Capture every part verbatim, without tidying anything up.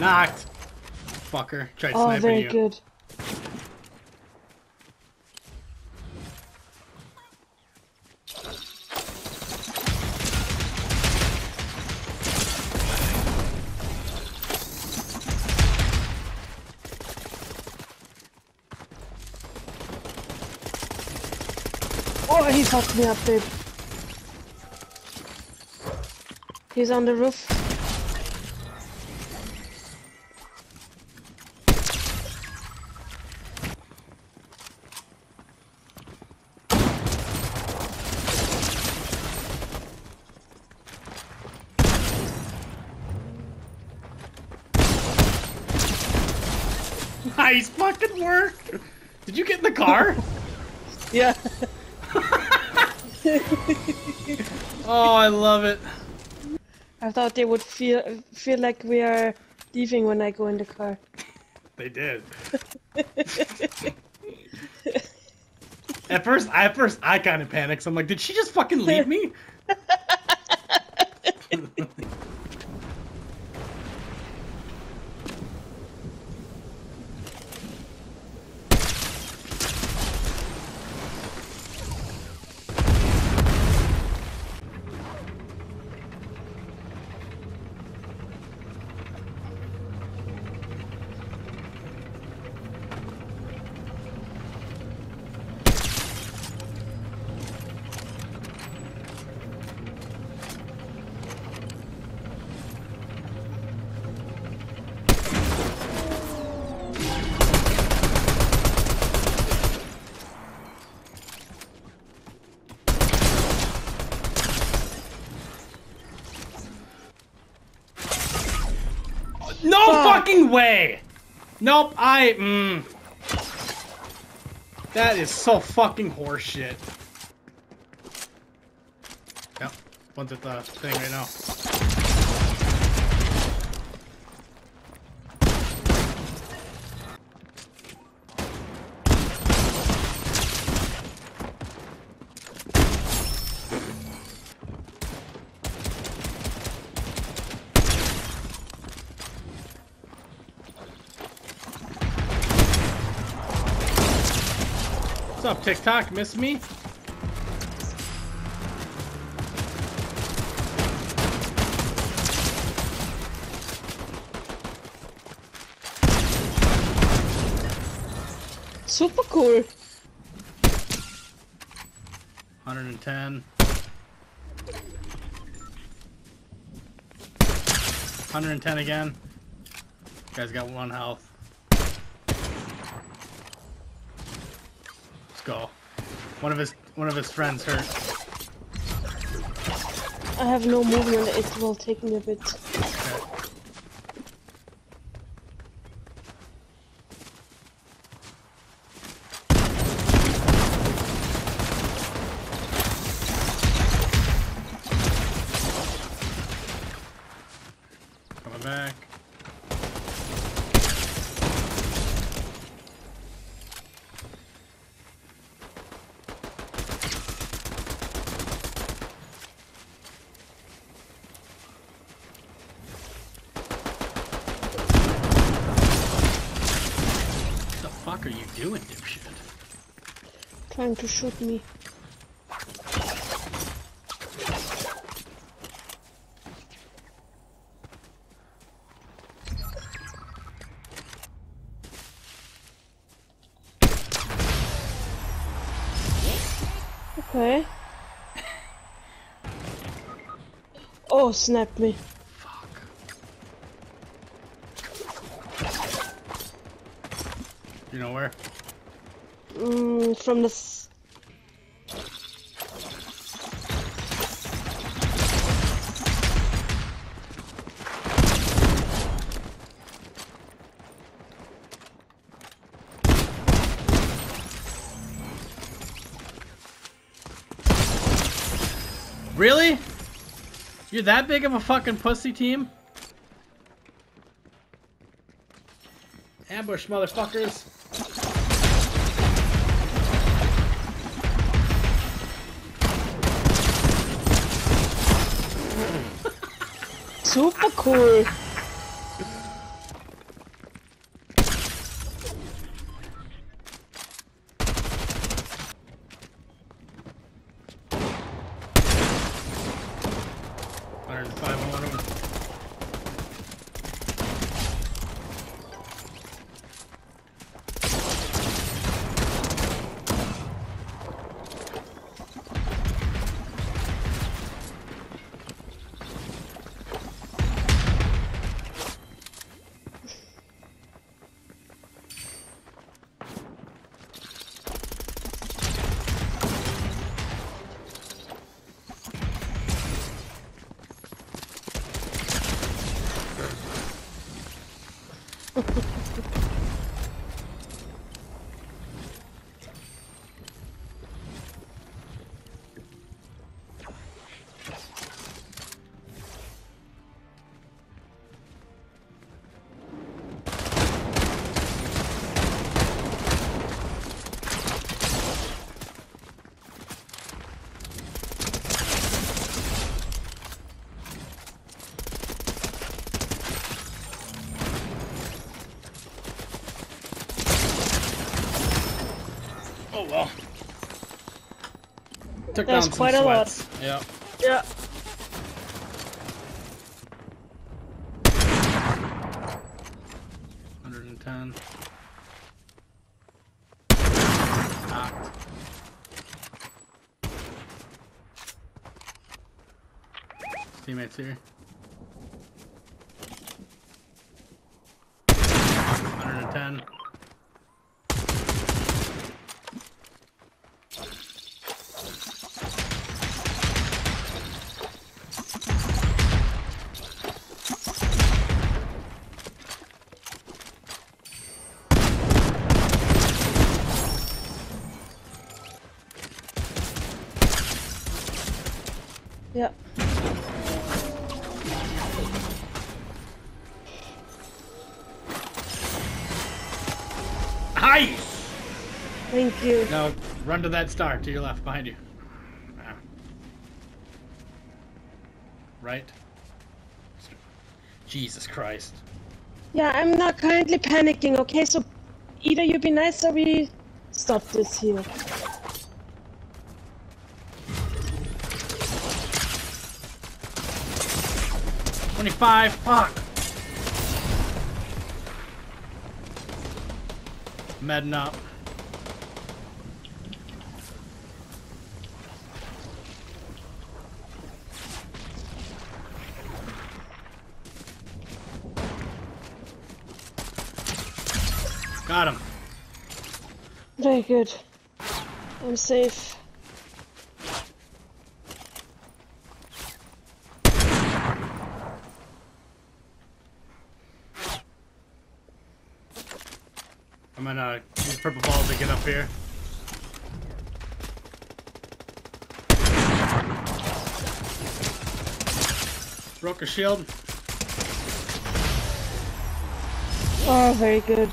knocked. Fucker. Tried Oh, sniping very you. good. Oh, he fucked me up, babe. He's on the roof. Nice fucking work! Did you get in the car? Yeah. Oh, I love it. I thought they would feel feel like we are leaving when I go in the car. They did. At first, at first, I kind of panicked. So I'm like, did she just fucking leave me? No Fuck. fucking way! Nope, I, mm. That is so fucking horseshit. Yep, one's at the thing right now. What's up, TikTok? Miss me? Super cool. one hundred ten. one hundred ten again. Guy's got one health. Let's go. One of his one of his friends hurt. I have no movement. It will take me a bit. Okay. Coming back. What the fuck are you doing, dipshit? Trying to shoot me. Okay. Oh, snapped me. Fuck. You know where? Mm, from the. S Really? You're that big of a fucking pussy, team? Ambush, motherfuckers. Super cool. Oh well. Took That's down quite some a lot. sweats. Yeah. Yeah. one hundred ten. Knocked. Teammates here. one hundred ten. Yeah. Nice! Thank you. Now run to that star to your left, behind you. Ah. Right. Jesus Christ. Yeah, I'm not currently panicking, okay? So either you be nice or we stop this here. twenty-five, fuck! Medding up. Got him. Very good. I'm safe. I'm gonna use purple balls to get up here. Broke a shield. Oh, very good.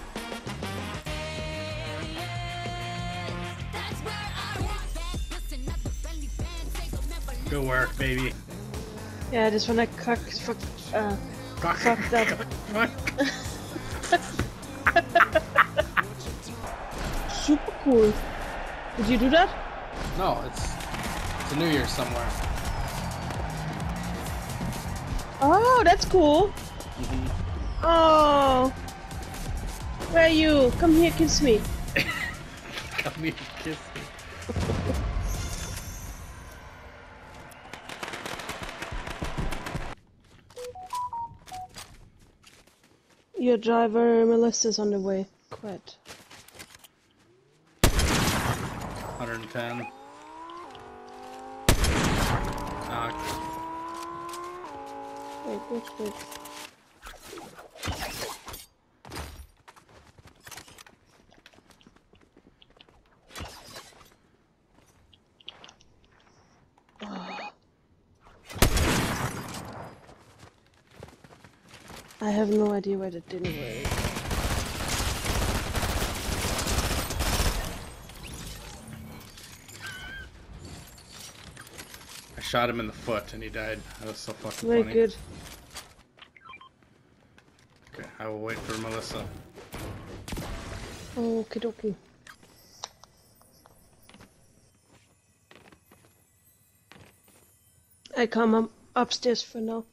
Good work, baby. Yeah, this one I cocked, fuck, uh, Cock. fucked up. Super cool. Did you do that? No, it's it's a New Year's somewhere. Oh, that's cool. Mm-hmm. Oh. Where are you? Come here, kiss me. Come here, kiss me. Your driver, Melissa's on the way. Quit. one hundred ten. Knocked. Wait, wait, wait. I have no idea why that didn't work. I shot him in the foot and he died. That was so fucking Very funny. good. Okay, I will wait for Melissa. Okie dokie. I come up upstairs for now.